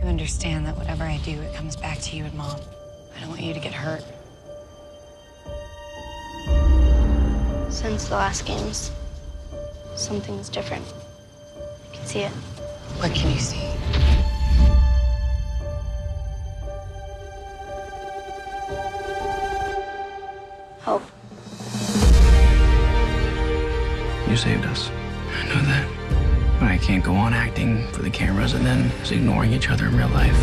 You understand that whatever I do, it comes back to you and Mom. I don't want you to get hurt. Since the last games, something's different. I can see it. What can you see? Hope. You saved us. I know that. But I can't go on acting for the cameras and then just ignoring each other in real life.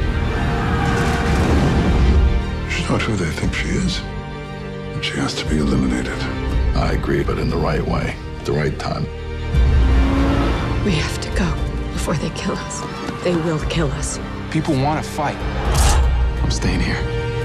She's not who they think she is. And she has to be eliminated. I agree, but in the right way, at the right time. We have to go before they kill us. They will kill us. People want to fight. I'm staying here.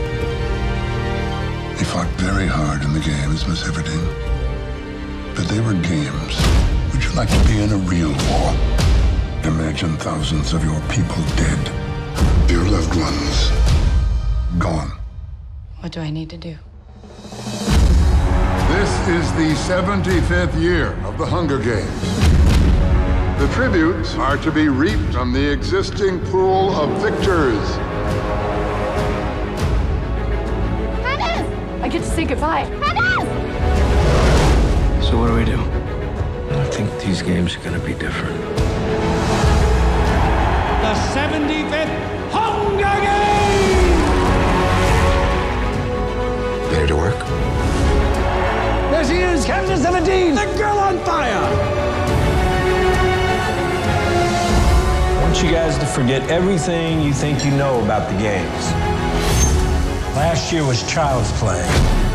They fought very hard in the games, Miss Everdeen. But they were games. Would you like to be in a real war? Imagine thousands of your people dead. Your loved ones gone. What do I need to do? This is the 75th year of the Hunger Games. The tributes are to be reaped from the existing pool of victors. Katniss! I get to say goodbye. Katniss! So what do we do? I think these games are gonna be different. The 75th Hunger Games! Ready to work? There she is, Katniss Everdeen, the girl on fire! I want you guys to forget everything you think you know about the games. Last year was child's play.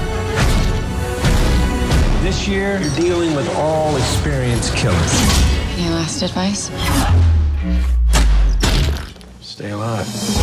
This year, you're dealing with all experienced killers. Any last advice? Stay alive.